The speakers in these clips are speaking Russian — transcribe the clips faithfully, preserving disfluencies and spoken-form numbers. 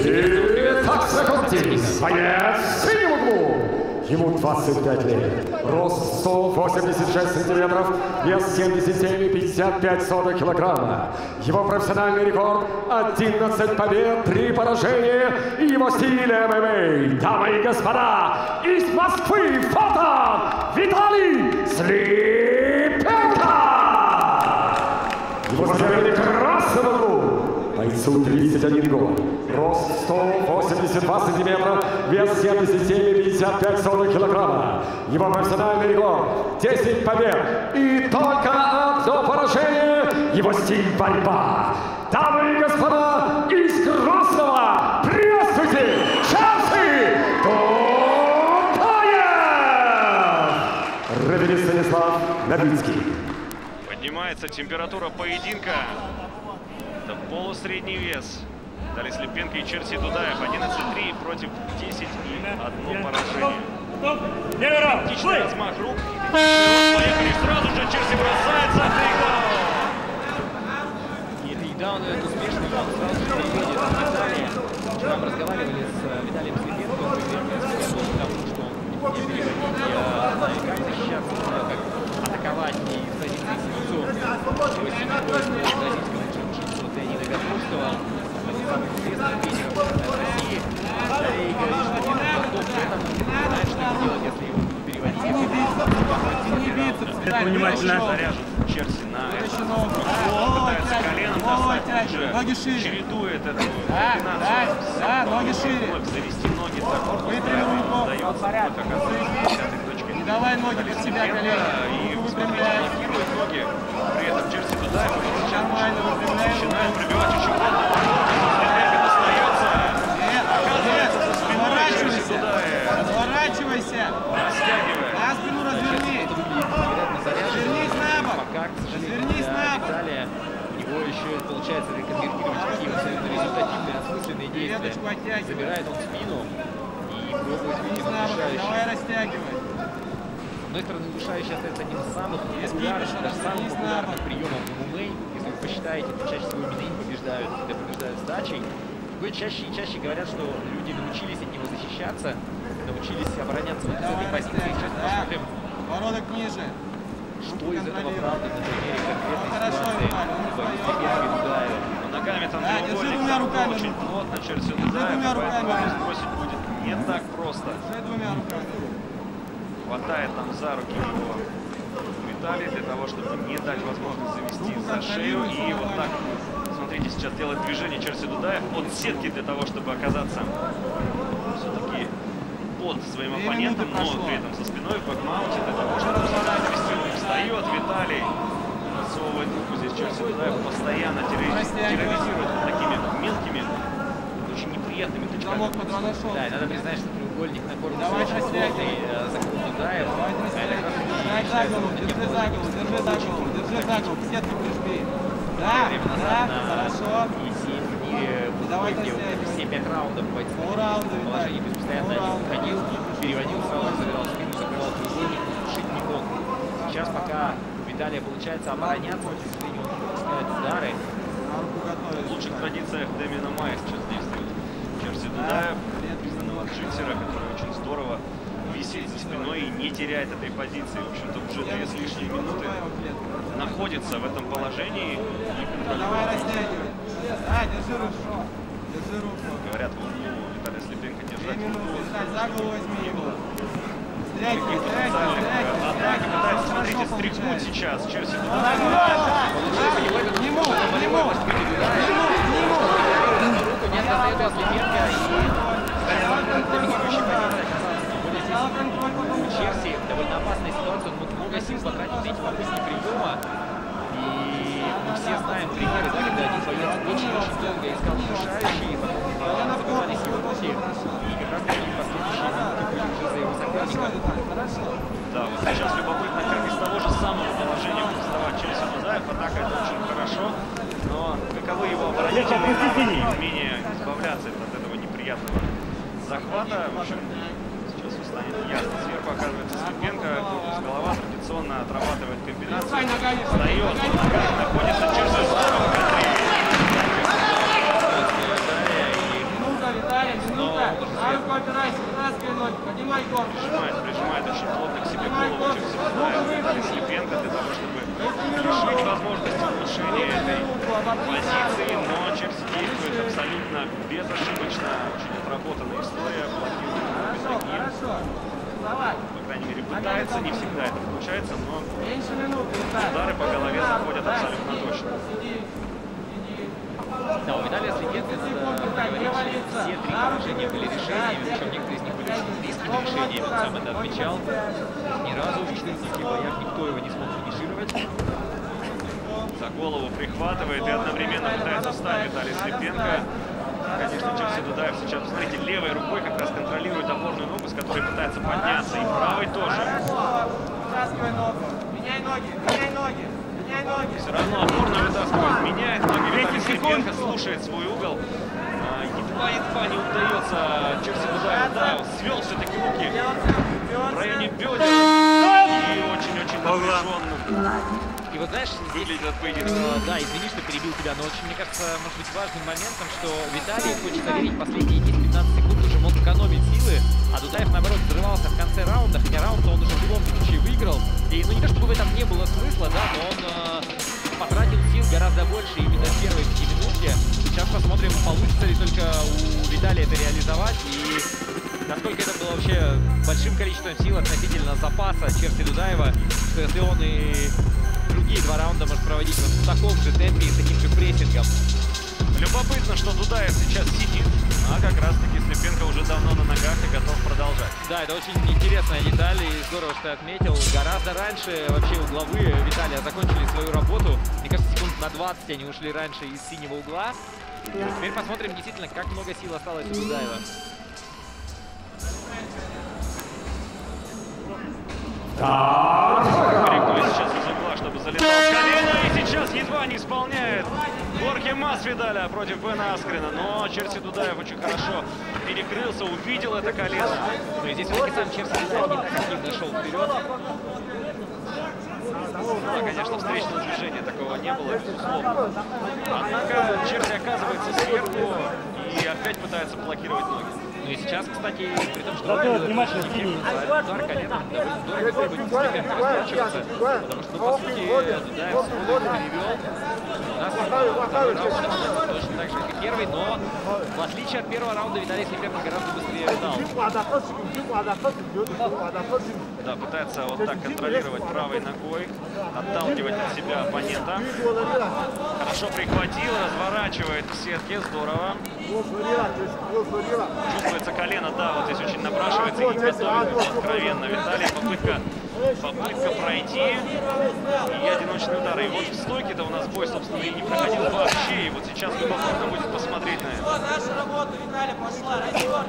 Итак, знакомьтесь, боец в синем углу. Ему двадцать пять лет, рост сто восемьдесят шесть сантиметров, вес семьдесят семь и пятьдесят пять сотых килограмма. Его профессиональный рекорд одиннадцать побед, три поражения и его стиль эм эм а. Дамы и господа, из Москвы фото Виталий Слипенко! Его соперник красного угла. Бойцу тридцать один год, рост сто восемьдесят два сантиметра, вес семьдесят семь и пятьдесят пять сотых килограмма. Его профессиональный рекорд десять побед и только одно поражение. Его стиль борьба. Дамы и господа, из Красного приветствуйте Челси Дудаев! Рефери Станислав Новицкий. Поднимается температура поединка. Это полусредний вес. Виталий Слипенко и Челси Дудаев. одиннадцать три против десять и одно поражение. Отличный размах рук. Поехали сразу же. Челси бросается. И тейкдаун этот успешный, он сразу же переведет Виталия. Вчера мы разговаривали с Виталием Слипенко. Он говорил, что он не переводить, знаю, как защищаться, знаю, как атаковать и в позиции снизу. Очень бразильского Леонида Гатковского, один из самых известных тренеров в России. И говорит, что он готов к этому, знает, что делать, если его переводить. Не биться, это внимательно заряжен Челси на это. Пытается коленом достать уже. Ноги шире. Чередует эту да, да, да, ноги шире. Завести ноги так. Выпрямил руку. Удается как оказывается точкой. Не давай ноги под себя, колени. И выпрямляет ноги. При этом Челси Дудаев нормально выпрямляет. Начинает пробивать очень плотно. Слипенко достается. Нет, оказывается за спиной Челси разворачивайся. Дудаев. Разворачивайся. Растягивает. На спину разверни. Развернись на бок. Пока, к сожалению, Развернись на бок. Виталия, у него еще получается реконвертировать такие абсолютно результативные, осмысленные действия. Забирает он спину и пробует выйти на удушающий. Давай растягивай. С одной стороны, удушающий остается одним из самых популярных, даже самых популярных приемов в эм эм а. Если вы посчитаете, то чаще всего именно им побеждают, когда побеждают сдачей. Другой чаще и чаще говорят, что люди научились от него защищаться, научились обороняться вот с этой позиции. Сейчас посмотрим, подбородок ниже. что из этого правда на примере конкретной Хорошо, ситуации. Дудаева. Ногами там да, держи двумя руками. Очень плотно Челси Дудаев, поэтому сбросить будет не так просто. Держи двумя руками. Хватает там за руки его Виталий для того, чтобы не дать возможность завести за шею. И вот так, смотрите, сейчас делает движение Челси Дудаев от сетки для того, чтобы оказаться все-таки под своим оппонентом, но при этом со спиной в бэкмаунте для того, чтобы завести. Встает Виталий, засовывает руку здесь Челси Дудаев, постоянно терроризирует такими мелкими, очень неприятными точками. Да, и надо признать, что треугольник на корпусе очень плотный, закрут Дудаев. Держи за голову, держи за голову, держи за голову, держи за голову, к сетке прижми. Да, да, хорошо. И семь турнире, где все пять раундов бойцы в положении, то есть постоянно один выходил, переводил сразу, забирал спину, закрывал треугольник, шить не мог. Сейчас пока у Виталия получается обороняться, к сожалению, он не пропускает удары. В лучших традициях Дэмиана Майя сейчас действует Челси Дудаев, признанного джитсера, который очень здорово висит за спиной и не теряет этой позиции. В общем-то, уже две с лишней минуты находится в этом положении. Давай растягивай. Да, держи руку. Держи руку. Говорят, в углу Виталия Слипенко держать За голову возьми его. Таких потенциальных атак пытается, смотрите, стряхнуть сейчас Челси Дудаев. Не мог, не мог. Руку не остается Слипенко и доминирующей позиции оказался. Челси довольно опасная ситуация, он мог много сил потратить на эти попытки приема. И мы все знаем примеры, да, когда один боец очень-очень долго искал удушающий, и потом забывались его пути. И как раз таки последующие минуты были уже за его соперника. Да, вот сейчас любопытно, как из того же самого положения будет вставать Челси Дудаев. Атака это очень хорошо, но каковы его оборонительные навыки, умение избавляться от этого неприятного захвата. В общем, сейчас станет ясно. Сверху оказывается Слипенко, корпус голова традиционно отрабатывает комбинацию. Встает, ногами находится Челси здорово. ноги, поднимай голову. Прижимает, прижимает очень плотно к себе голову через Виталий Слепенко для того, чтобы лишить возможности улучшения этой позиции, но Черси действует абсолютно безошибочно, очень отработанная история, блокирует без ноги. По крайней мере, пытается, не всегда это получается, но удары по голове заходят абсолютно точно. Да, у Виталия Слепенко, надо говорить, все три поражения были решениями, причем некоторые из них были очень близкими решениями, он сам это отмечал. Ни разу в четырнадцати боях никто его не смог финишировать. За голову прихватывает и одновременно пытается встать Виталий Слепенко. Конечно, Черси Дудаев сейчас, посмотрите, левой рукой как раз контролирует опорную ногу, с которой пытается подняться, и правой тоже. Вытаскивай ногу, меняй ноги, меняй ноги, меняй ноги. Все равно опорную вытаскивает, меняет ноги. Виталий Слепенко слушает свой угол. Едва-едва не удается Черси Дудаев, да, свел все-таки руки в районе бедер и очень-очень напряженно. И вот знаешь, выглядит этот поединок. Э, да, извини, что перебил тебя, но очень, мне кажется, может быть важным моментом, что Виталий, хочет заверить, последние десять-пятнадцать секунд уже мог экономить силы, а Дудаев, наоборот, взрывался в конце раунда, хотя раунд он уже в любом случае выиграл. И, ну, не то чтобы в этом не было смысла, да, но он э, потратил сил гораздо больше именно в первой пятиминутке. Сейчас посмотрим, получится ли только у Виталия это реализовать и насколько это было вообще большим количеством сил относительно запаса Черси Дудаева, что если он и другие два раунда может проводить вот в таком же темпе и с таким же прессингом. Любопытно, что Дудаев сейчас сидит, а как раз-таки Слепенко уже давно на ногах и готов продолжать. Да, это очень интересная деталь, и здорово, что ты отметил. Гораздо раньше вообще угловые Виталия закончили свою работу. Мне кажется, секунд на двадцать они ушли раньше из синего угла. Теперь посмотрим действительно, как много сил осталось у Дудаева. Корректует сейчас из угла, чтобы залетал с колена, и сейчас едва не исполняет Хорхе Масвидаля против Бена Аскрена, но Черси Дудаев очень хорошо перекрылся, увидел это колено. Ну и здесь все-таки сам Черси Дудаев не так активно шел вперед. Да, конечно, встречного движения такого не было, безусловно. Однако Черси оказывается сверху и опять пытается блокировать ноги. Ну и сейчас, кстати, при том, что удар коленом довольно здорово будет Слепенко разворачиваться, потому что, ну, по сути, Дудаев свой перевел. У нас второй раунд точно так же, как и первый, но в отличие от первого раунда Виталий Слепенко гораздо быстрее летал. Да, пытается вот так контролировать правой ногой, отталкивать от себя оппонента. Хорошо прихватил, разворачивает к сетке, здорово. Чувствуется колено, да, вот здесь очень напрашивается и готовит его откровенно Виталий. Попытка, попытка пройти и одиночный удар. И вот в стойке-то у нас бой, собственно, и не проходил вообще. И вот сейчас любопытно будет посмотреть на это. Наша работа, Виталий, пошла, разбор.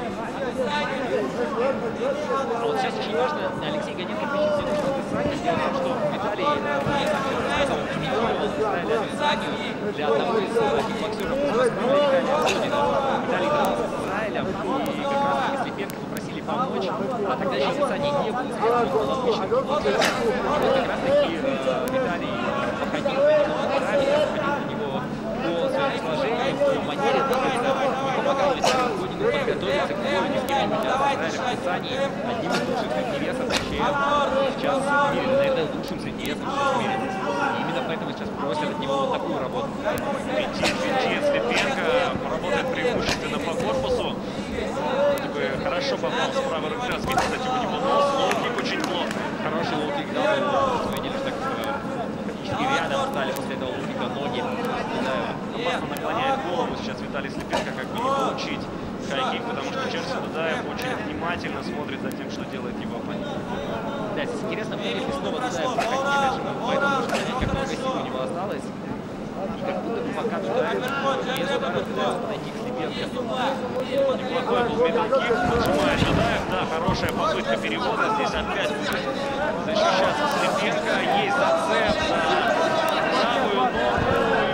А вот сейчас очень важно, Алексей Гоненко пишет мне нужно описание. Дело в том, что Виталий, я так уже рассказывал, имитировал Израиля описанию для одного из кикбоксеров из Москвы, Виталия Володина. Виталий дрался с Израилем, и как раз таки Слепенко попросили помочь, а тогда еще описание не было известно, он был обычным кикбоксером. И вот как раз таки Виталий походил на него правильно, походил на него по своему сложению, по манере двигаться, и помогал Виталию Володину подготовиться к бою ни с кем-нибудь, а с Израилем в описании одним из лучших средневесов вообще сейчас в мире, наверное, лучшим средневесом сейчас в мире. И именно поэтому сейчас просят от него вот такую работу. Витин, Витин, Слепенко поработает преимущественно по корпусу. Вроде бы хорошо попал с правой руки, разбит, кстати, у него нос, лоу-кик очень плотный. Хороший лоу-кик, да, вы видели, что так практически рядом стали после этого лоу-кика ноги. Опасно наклоняет голову сейчас Виталий Слепенко, как бы не получить хай-кик, потому что Черси Дудаев очень внимательно смотрит за тем, что делает его оппонент. Да, здесь интересно, мне если снова Дудаев проходить, опять же, поэтому нужно понять, как много сил у него осталось. И как будто бы пока Дудаев без удара пытается подойти к Слепенко. Неплохой был мидл-кик, поджимает Дудаев, да, хорошая попытка перевода, здесь опять будет защищаться Слепенко, есть зацеп за правую ногу.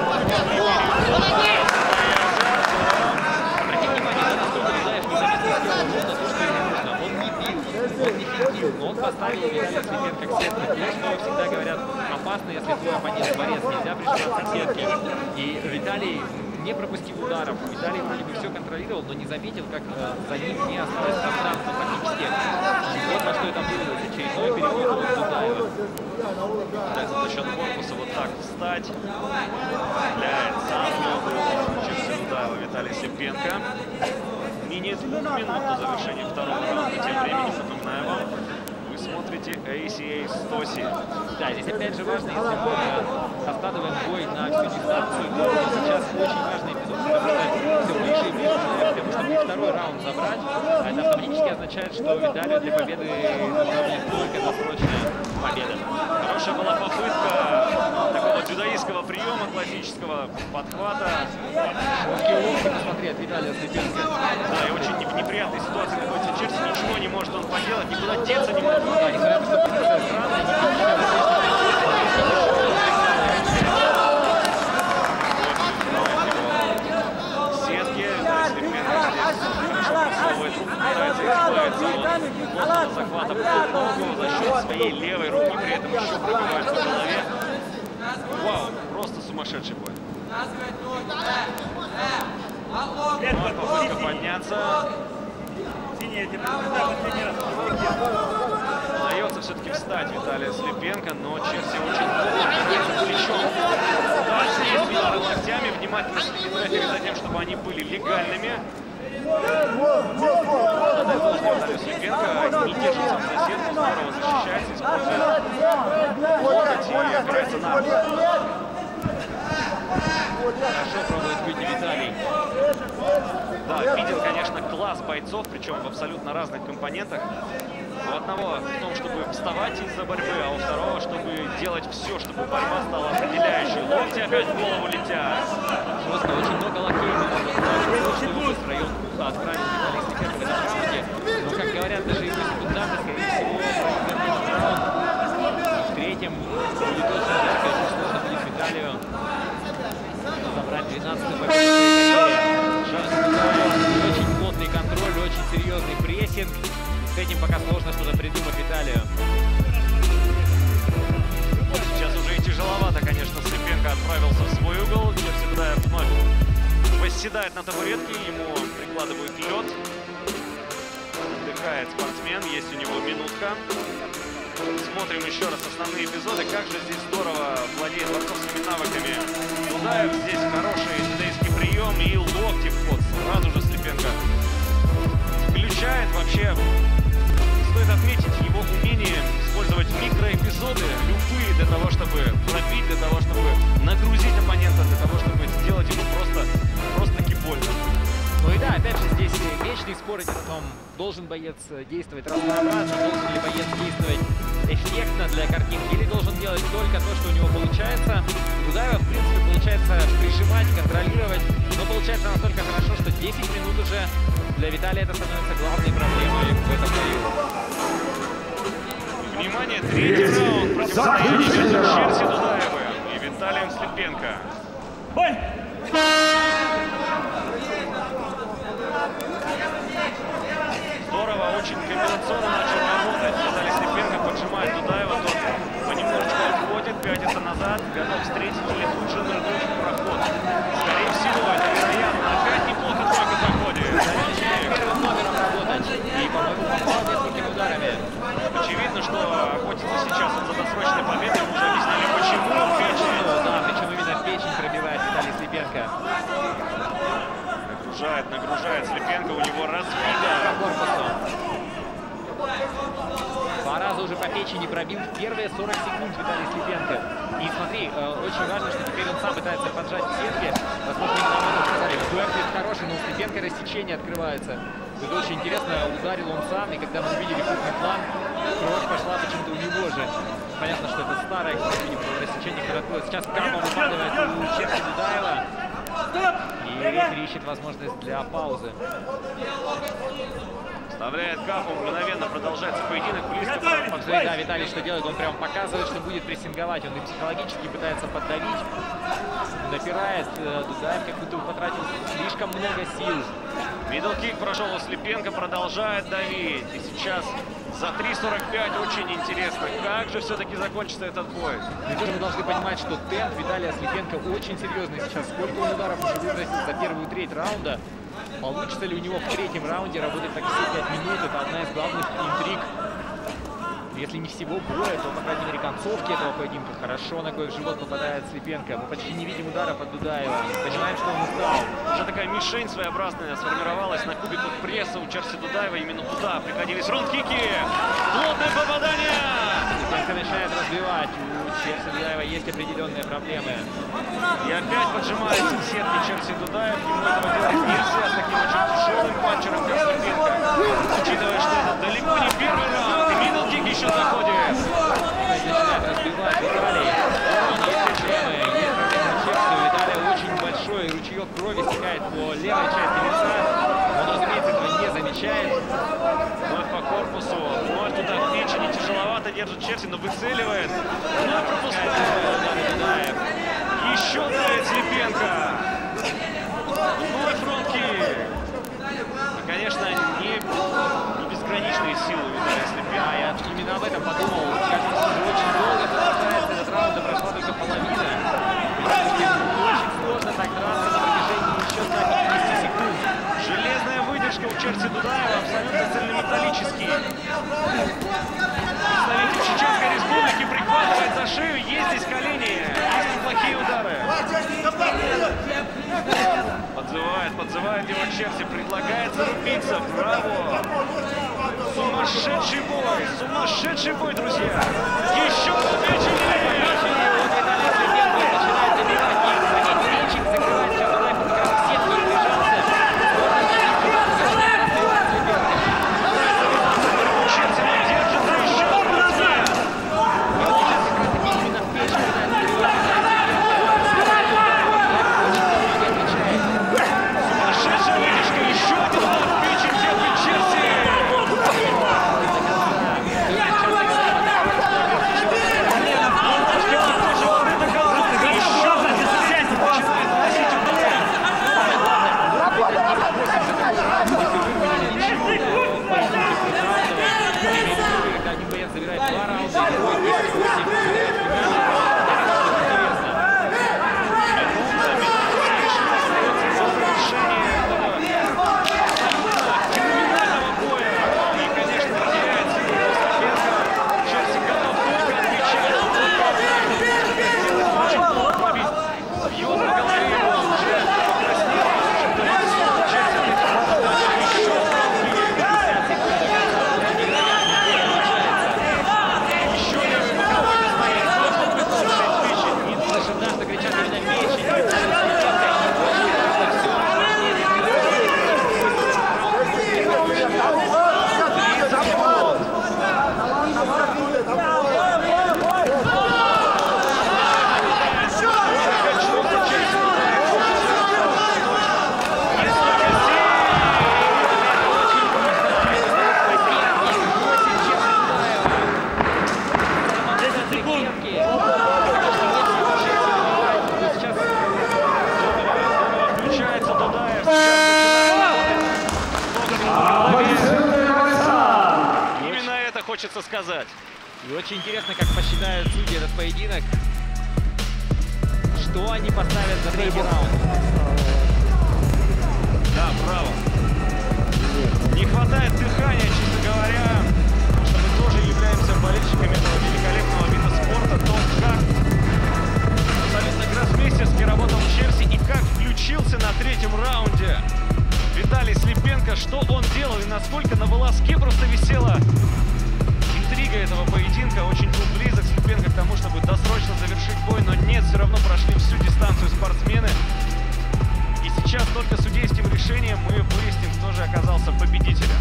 Обратите внимание, да, насколько Дудаев незаметно сделал ровно то, что ему нужно. Он не бил, он не финтил, но он поставил Виталия Слепенко к сетке. То, что всегда говорят, опасно, если твой оппонент борец, нельзя прижиматься к сетке. И Виталий не пропустив ударов. Виталий вроде бы все контролировал, но не заметил, как э, за ним не осталось пространства практически. Вот во что это было. Очередной переход от Дудаева. Пытается за счет корпуса вот так встать. Стреляет сам через Дудаева Виталий Слепенко. Менее двух минут до завершения второго раунда. Тем временем, напоминаю вам, вы смотрите эй си эй сто семь. Да, здесь опять же важно, если мы раскладываем бой на всю дистанцию, то сейчас очень важный эпизод, потому что все ближе и ближе к тому, чтобы второй раунд забрать. А это автоматически означает, что Виталию для победы нужна будет только досрочная победа. Хорошая была попытка такого дзюдоистского приема, классического подхвата. Широкие локти, посмотри, от Виталия Слепенко. Да, и очень неприятной ситуации находится Черси, ничего не может он поделать, никуда деться не может. Да, несмотря на то, что позиция странная, Сетки, Слепенко здесь просовывает руку, пытается избавиться от плотного захвата под ногу за счет своей левой руки, при этом еще пробивает по голове. Вау, просто сумасшедший бой. Ну, а попытка подняться. Удается все-таки встать Виталия Слепенко, но Черси очень плохо плечом. Дальше удары локтями, внимательно следит рефери за тем, чтобы они были легальными. Виталий Слепенко не держится в засетку, здорово защищается, использует локоть и опирается на руку. хорошо пробует выйти Виталий. Да, виден, конечно, класс бойцов, причем в абсолютно разных компонентах. У одного в том, чтобы вставать из-за борьбы, а у второго, чтобы делать все, чтобы борьба стала определяющей. Локти опять в голову летят. Жестко, очень много локтей. Очень много в район уха отправил Виталий Слепенко в этом раунде. Но, как говорят, даже его секунданты, скорее всего, проигрывают раунд. В третьем будет очень ярко, очень сложно будет Виталию забрать двенадцатую победу в своей карьере. Очень плотный контроль, очень серьезный прессинг. С этим пока сложно что-то придумать Виталию. Сейчас уже и тяжеловато, конечно, Слепенко отправился в свой угол. Черси Дудаев вновь восседает на табуретке, ему прикладывают лед. Отдыхает спортсмен, есть у него минутка. Смотрим еще раз основные эпизоды. Как же здесь здорово владеет борцовскими навыками Дудаев. Здесь хороший дзюдоистский прием и локти в ход. Сразу же Слепенко включает. Вообще, стоит отметить его умение использовать микроэпизоды, любые, для того, чтобы пробить, для того, чтобы нагрузить оппонента, для того, чтобы сделать ему просто, просто-таки больно. Ну и да, опять же, здесь вечный спор идет о том, должен боец действовать разнообразно, должен ли боец действовать эффектно для картинки, или должен делать только то, что у него получается. Дудаева, в принципе, получается прижимать, контролировать, но получается настолько хорошо, что десять минут уже для Виталия это становится главной проблемой в этом бою. Внимание, третий раунд противостояния между Черси Дудаевым и Виталием Слепенко. Бой! Здорово, очень комбинационно начал работать. Виталий Слепенко поджимает Дудаева, тот понемножечку отходит, пятится назад, готов встретить или тут же нырнуть в проход. Скорее всего, это вероятно. Опять неплохо тройка заходит. Первым номером работать и, по-моему, попал несколькими ударами. Очевидно, что охотится сейчас он за досрочной победой. Мы уже объяснили, почему в печень. Да, причем именно в печень пробивает Виталий Слепенко. Нагружает, нагружает Слепенко, у него разбито. По корпусу. Два раза уже по печени пробил в первые сорок секунд Виталий Слепенко. И смотри, э, очень важно, что теперь он сам пытается поджать сетки. Возможно, именно об этом сказали. Дуэт хороший, но у Слепенко рассечение открывается. Это очень интересно, ударил он сам, и когда мы увидели крупный план, кровь пошла почему-то у него же. Понятно, что это старое, как мы видим, рассечение открылось. Сейчас Капа выпадает у Черси Дудаева. И рефери ищет возможность для паузы. Вставляет Капу, мгновенно продолжается поединок. Близко. Посмотри, да, Виталий что делает? Он прям показывает, что будет прессинговать. Он и психологически пытается поддавить. Напирает. Дудаев как будто потратил слишком много сил. Мидл-кик прошел у Слипенко, продолжает давить. И сейчас за три сорок пять очень интересно, как же все-таки закончится этот бой. И тоже мы должны понимать, что темп Виталия Слипенко очень серьезный сейчас. Сколько он ударов уже выбросил за первую треть раунда. Получится ли у него в третьем раунде работать так все пять минут? Это одна из главных интриг. Если не всего боя, то, по крайней мере, концовки этого поединка. Хорошо ногой в живот попадает Слипенко. Мы почти не видим ударов от Дудаева. Понимаем, что он устал. Уже такая мишень своеобразная сформировалась на кубику пресса у Черси Дудаева. Именно туда приходились раунд-кики. Плотное попадание! Слипенко начинает разбивать. У Черси Дудаева есть определенные проблемы. И опять поджимается в сетке Черси Дудаев. Ему этого делать нельзя с таким очень тяжелым панчером, как Слипенко. Учитывая, что это далеко не первый раунд. И мидл-кик еще заходит. Начинает разбивать Виталий. Есть проблемы. Есть проблемы у Черси. У Виталия очень большой ручеек крови стекает по левой части лица. Он, разумеется, этого не замечает. Вновь по корпусу. Вновь туда в печени. Тяжеловато держит Черси, но выцеливает. Вновь пропускает. Еще давит Слипенко. Вновь фронт-кик. И, конечно, не, не безграничные силы Виталия Слипенко. А я именно об этом подумал. Кажется, уже очень долго продолжается этот раунд, а прошла только половина. Очень сложно так драться на протяжении еще ста пятидесяти секунд. Железная выдержка у Черси Дудаева, абсолютно цельнометаллический. Представитель Чеченской Республики прихватывает за шею. Есть здесь колени, есть неплохие удары. Подзывает, подзывает его Черси, предлагает зарубиться. Браво! Сумасшедший бой, сумасшедший бой, друзья! Еще по печени! Начинает добивать и печень закрывает сейчас Дудаев, он как раз всех не прижался. Черси не держится, еще спортсмен! Именно в печень Сумасшедшая выдержка, еще один удар в печень делает Черси! Один боец забирает два раунда, другой десять восемь. Хочется сказать. И очень интересно, как посчитают судьи этот поединок. Что они поставят за третий раунд? Да, браво. Не хватает дыхания, честно говоря, потому что мы тоже являемся болельщиками этого великолепного вида спорта. То, как абсолютно гроссмейстерски работал Черси и как включился на третьем раунде Виталий Слипенко, что он делал и насколько на волоске просто висела интрига этого поединка. Очень был близок Слипенко к тому, чтобы досрочно завершить бой, но нет, все равно прошли всю дистанцию спортсмены. И сейчас только судейским решением мы выясним, кто же оказался победителем.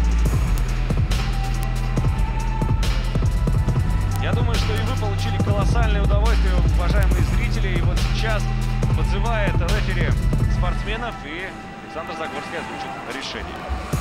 Я думаю, что и вы получили колоссальное удовольствие, уважаемые зрители. И вот сейчас подзывает рефери спортсменов, и Александр Загорский озвучит решение.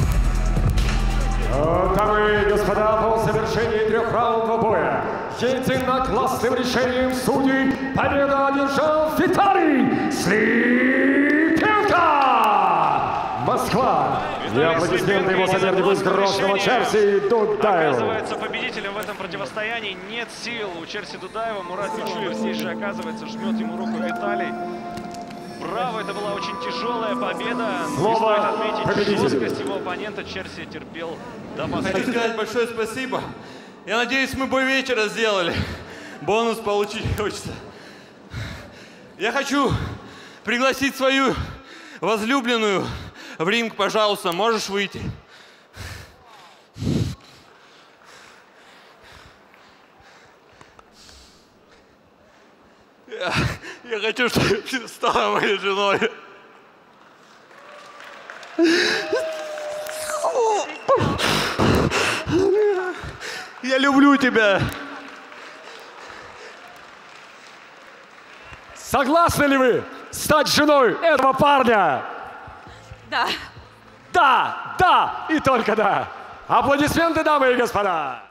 Дамы и господа, по завершении трехраундового боя единогласным решением судей победу одержал Виталий Слипенко! Москва! Господа, и аплодисменты его сопернику из Грозного Черси Дудаеву. Оказывается, победителем в этом противостоянии нет сил у Черси Дудаева. Мурат Нечуев здесь же, оказывается, жмет ему руку Виталий. Браво, это была очень тяжелая победа. Слово Стоит отметить победителю. жесткость его оппонента. Черси терпел до Хочу последнего. сказать большое спасибо. Я надеюсь, мы бой вечера сделали. Бонус получить хочется. Я хочу пригласить свою возлюбленную в ринг, пожалуйста. Можешь выйти? Я, я хочу, чтобы ты стала моей женой. Я люблю тебя. Согласны ли вы стать женой этого парня? Да. Да, да и только да. Аплодисменты, дамы и господа.